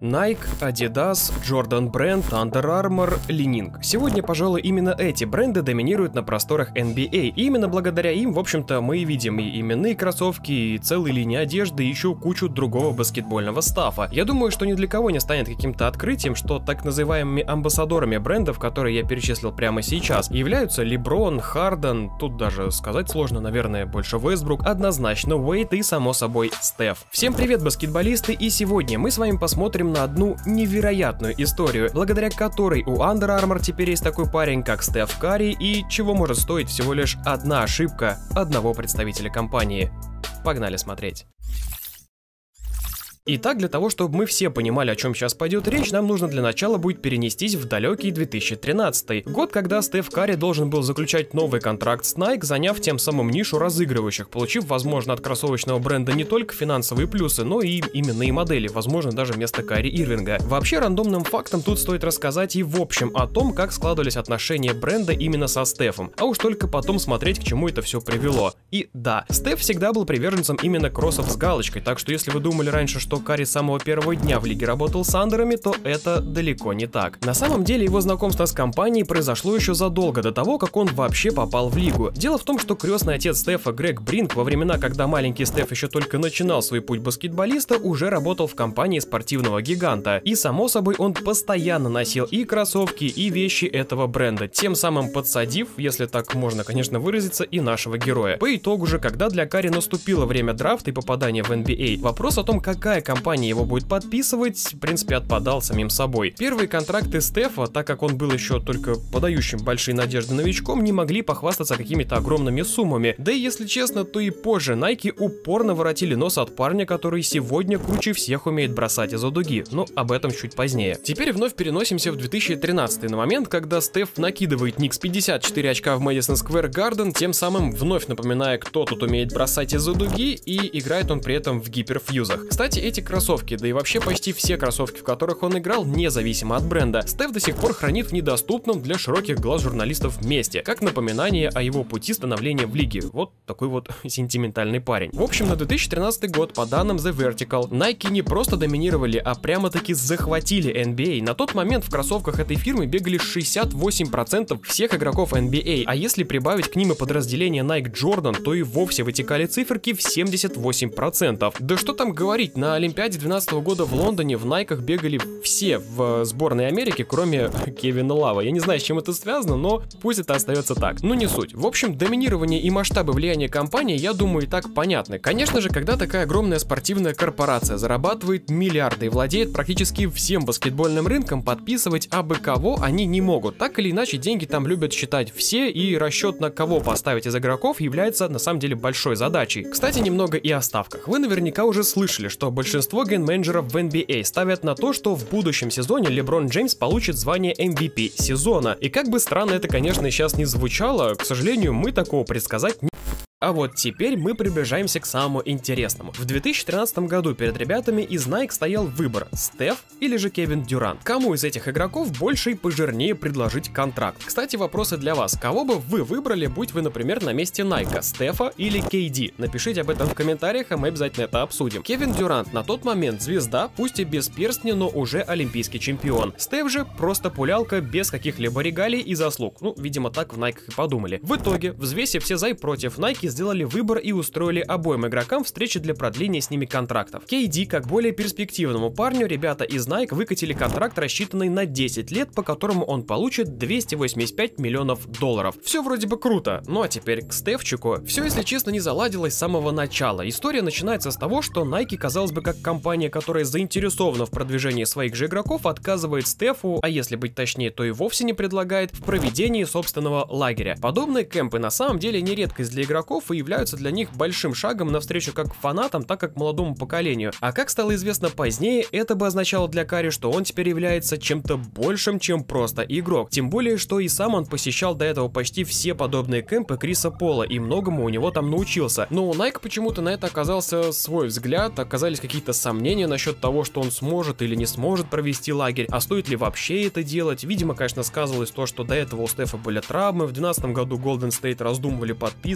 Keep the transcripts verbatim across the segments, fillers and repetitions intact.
Nike, Adidas, Jordan Brand, Under Armour, Li-Ning. Сегодня, пожалуй, именно эти бренды доминируют на просторах эн би эй. И именно благодаря им, в общем-то, мы и видим и именные кроссовки, и целые линии одежды, и еще кучу другого баскетбольного стафа. Я думаю, что ни для кого не станет каким-то открытием, что так называемыми амбассадорами брендов, которые я перечислил прямо сейчас, являются Леброн, Харден, тут даже сказать сложно, наверное, больше Вестбрук, однозначно Уэйд и, само собой, Стеф. Всем привет, баскетболисты, и сегодня мы с вами посмотрим на одну невероятную историю, благодаря которой у Under Armour теперь есть такой парень, как Стеф Карри, и чего может стоить всего лишь одна ошибка одного представителя компании. Погнали смотреть. Итак, для того, чтобы мы все понимали, о чем сейчас пойдет речь, нам нужно для начала будет перенестись в далекий две тысячи тринадцатый. Год, когда Стеф Карри должен был заключать новый контракт с Nike, заняв тем самым нишу разыгрывающих, получив, возможно, от кроссовочного бренда не только финансовые плюсы, но и именные модели, возможно, даже вместо Кайри Ирвинга. Вообще, рандомным фактом тут стоит рассказать и в общем о том, как складывались отношения бренда именно со Стефом, а уж только потом смотреть, к чему это все привело. И да, Стеф всегда был приверженцем именно кроссов с галочкой, так что если вы думали раньше, что Карри с самого первого дня в лиге работал с андерами, то это далеко не так. На самом деле его знакомство с компанией произошло еще задолго до того, как он вообще попал в лигу. Дело в том, что крестный отец Стефа, Грег Бринк, во времена, когда маленький Стеф еще только начинал свой путь баскетболиста, уже работал в компании спортивного гиганта. И само собой он постоянно носил и кроссовки, и вещи этого бренда, тем самым подсадив, если так можно, конечно, выразиться, и нашего героя. По итогу же, когда для Карри наступило время драфта и попадания в эн би эй, вопрос о том, какая компания его будет подписывать, в принципе, отпадал самим собой. Первые контракты Стефа, так как он был еще только подающим большие надежды новичком, не могли похвастаться какими-то огромными суммами. Да и если честно, то и позже Nike упорно воротили нос от парня, который сегодня круче всех умеет бросать из-за дуги, но об этом чуть позднее. Теперь вновь переносимся в две тысячи тринадцатый, на момент, когда Стеф накидывает Никс пятьдесят четыре очка в Madison Square Garden, тем самым вновь напоминая, кто тут умеет бросать из-за дуги, и играет он при этом в гиперфьюзах. Кстати, эти кроссовки, да и вообще почти все кроссовки, в которых он играл, независимо от бренда, Стеф до сих пор хранит в недоступном для широких глаз журналистов месте, как напоминание о его пути становления в лиге. Вот такой вот сентиментальный парень. В общем, на две тысячи тринадцатый год, по данным The Vertical, Nike не просто доминировали, а прямо-таки захватили эн би эй. На тот момент в кроссовках этой фирмы бегали шестьдесят восемь процентов всех игроков эн би эй, а если прибавить к ним и подразделение Nike Jordan, то и вовсе вытекали циферки в семьдесят восемь процентов. Да что там говорить, на Олимпиаде две тысячи двенадцатого года в Лондоне в Найках бегали все в сборной Америки, кроме Кевина Лава. Я не знаю, с чем это связано, но пусть это остается так. Но не суть. В общем, доминирование и масштабы влияния компании, я думаю, и так понятны. Конечно же, когда такая огромная спортивная корпорация зарабатывает миллиарды и владеет практически всем баскетбольным рынком, подписывать абы кого они не могут. Так или иначе, деньги там любят считать все, и расчет на кого поставить из игроков является на самом деле большой задачей. Кстати, немного и о ставках. Вы наверняка уже слышали, что большинство ген-менеджеров в эн би эй ставят на то, что в будущем сезоне Леброн Джеймс получит звание эм ви пи сезона. И как бы странно это, конечно, сейчас не звучало, к сожалению, мы такого предсказать не... А вот теперь мы приближаемся к самому интересному. В две тысячи тринадцатом году перед ребятами из Nike стоял выбор: Стеф или же Кевин Дюрант. Кому из этих игроков больше и пожирнее предложить контракт? Кстати, вопросы для вас. Кого бы вы выбрали, будь вы, например, на месте Nike? Стефа или кей ди? Напишите об этом в комментариях, а мы обязательно это обсудим. Кевин Дюрант на тот момент звезда, пусть и без перстня, но уже олимпийский чемпион. Стеф же просто пулялка без каких-либо регалий и заслуг. Ну, видимо, так в Nike и подумали. В итоге, взвесив все за и против, Nike сделали выбор и устроили обоим игрокам встречи для продления с ними контрактов. кей ди, как более перспективному парню, ребята из Nike выкатили контракт, рассчитанный на десять лет, по которому он получит двести восемьдесят пять миллионов долларов. Все вроде бы круто, ну а теперь к Стефчику. Все, если честно, не заладилось с самого начала. История начинается с того, что Nike, казалось бы, как компания, которая заинтересована в продвижении своих же игроков, отказывает Стефу, а если быть точнее, то и вовсе не предлагает, в проведении собственного лагеря. Подобные кемпы на самом деле не редкость для игроков и являются для них большим шагом навстречу как фанатам, так и молодому поколению. А как стало известно позднее, это бы означало для Карри, что он теперь является чем-то большим, чем просто игрок. Тем более, что и сам он посещал до этого почти все подобные кемпы Криса Пола и многому у него там научился. Но у Nike почему-то на это оказался свой взгляд, оказались какие-то сомнения насчет того, что он сможет или не сможет провести лагерь, а стоит ли вообще это делать. Видимо, конечно, сказывалось то, что до этого у Стефа были травмы, в две тысячи двенадцатом году Golden State раздумывали подписывать его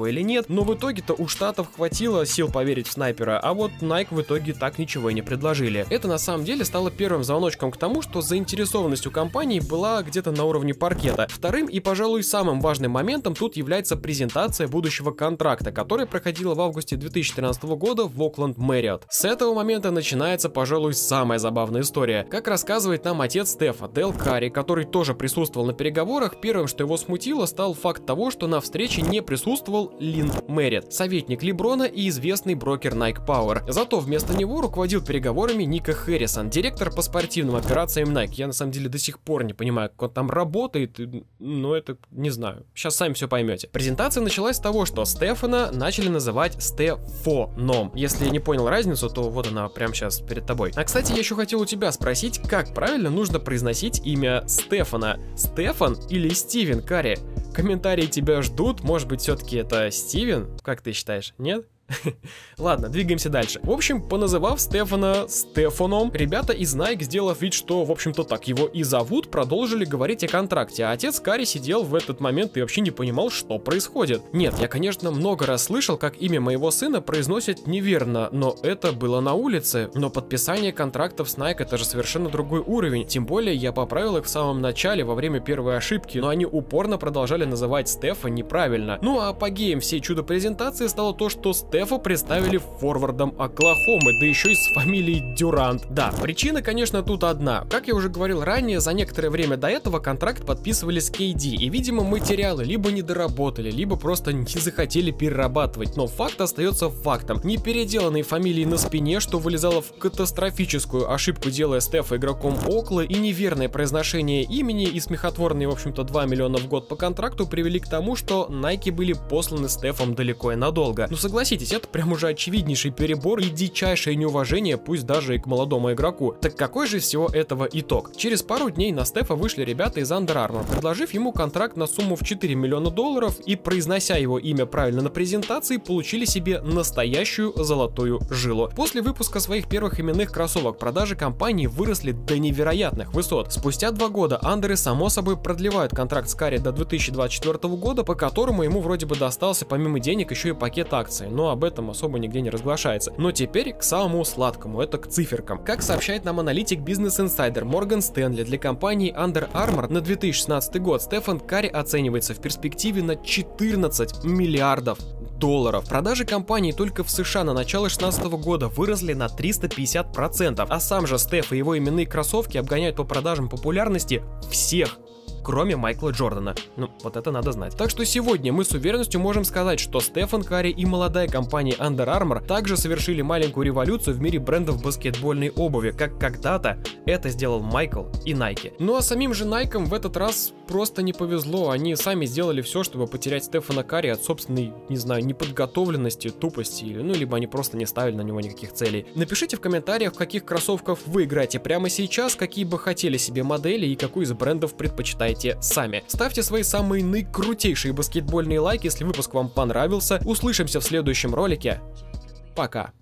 или нет, но в итоге-то у Штатов хватило сил поверить в снайпера, а вот Nike в итоге так ничего и не предложили. Это на самом деле стало первым звоночком к тому, что заинтересованность у компании была где-то на уровне паркета. Вторым и, пожалуй, самым важным моментом тут является презентация будущего контракта, которая проходила в августе две тысячи тринадцатого года в Oakland Marriott. С этого момента начинается, пожалуй, самая забавная история. Как рассказывает нам отец Стефа, Дэл Карри, который тоже присутствовал на переговорах, первым, что его смутило, стал факт того, что на встрече не присутствовал Линд Мерритт, советник Леброна и известный брокер Nike Power. Зато вместо него руководил переговорами Ника Хэррисон, директор по спортивным операциям Nike. Я на самом деле до сих пор не понимаю, как он там работает, но это не знаю. Сейчас сами все поймете. Презентация началась с того, что Стефана начали называть Стефоном. Если не понял разницу, то вот она прямо сейчас перед тобой. А кстати, я еще хотел у тебя спросить, как правильно нужно произносить имя Стефана? Стефан или Стивен Карри? Комментарии тебя ждут, может быть, все-таки это Стивен? Как ты считаешь, нет? Ладно, двигаемся дальше. В общем, поназывав Стефана Стефаном, ребята из Nike, сделав вид, что, в общем-то, так его и зовут, продолжили говорить о контракте, а отец Карри сидел в этот момент и вообще не понимал, что происходит. Нет, я, конечно, много раз слышал, как имя моего сына произносят неверно, но это было на улице. Но подписание контрактов с Nike — это же совершенно другой уровень, тем более я поправил их в самом начале, во время первой ошибки, но они упорно продолжали называть Стефа неправильно. Ну а апогеем всей чудо-презентации стало то, что Стефа Стефа представили форвардом Оклахомы, да еще и с фамилией Дюрант. Да, причина, конечно, тут одна. Как я уже говорил ранее, за некоторое время до этого контракт подписывали с кей ди, и, видимо, материалы либо не доработали, либо просто не захотели перерабатывать. Но факт остается фактом. Непеределанные фамилии на спине, что вылезало в катастрофическую ошибку, делая Стефа игроком Оклы, и неверное произношение имени, и смехотворные, в общем-то, два миллиона в год по контракту привели к тому, что Nike были посланы Стефом далеко и надолго. Ну согласитесь, это прям уже очевиднейший перебор и дичайшее неуважение, пусть даже и к молодому игроку. Так какой же всего этого итог? Через пару дней на Стефа вышли ребята из Under Armour, предложив ему контракт на сумму в четыре миллиона долларов, и, произнося его имя правильно на презентации, получили себе настоящую золотую жилу. После выпуска своих первых именных кроссовок продажи компании выросли до невероятных высот. Спустя два года андеры само собой продлевают контракт с Карри до две тысячи двадцать четвёртого года, по которому ему вроде бы достался помимо денег еще и пакет акций, но об этом особо нигде не разглашается. Но теперь к самому сладкому, это к циферкам. Как сообщает нам аналитик Business Insider Морган Стэнли, для компании Under Armour на две тысячи шестнадцатый год Стефан Карри оценивается в перспективе на четырнадцать миллиардов долларов. Продажи компании только в США на начало две тысячи шестнадцатого года выросли на триста пятьдесят процентов, а сам же Стеф и его именные кроссовки обгоняют по продажам популярности всех, кроме Майкла Джордана. Ну, вот это надо знать. Так что сегодня мы с уверенностью можем сказать, что Стефан Карри и молодая компания Under Armour также совершили маленькую революцию в мире брендов баскетбольной обуви, как когда-то это сделал Майкл и Nike. Ну а самим же Nike в этот раз просто не повезло. Они сами сделали все, чтобы потерять Стефана Карри от собственной, не знаю, неподготовленности, тупости, или, ну, либо они просто не ставили на него никаких целей. Напишите в комментариях, в каких кроссовках вы играете прямо сейчас, какие бы хотели себе модели и какую из брендов предпочитаете сами. Ставьте свои самые наикрутейшие баскетбольные лайки, если выпуск вам понравился. Услышимся в следующем ролике. Пока.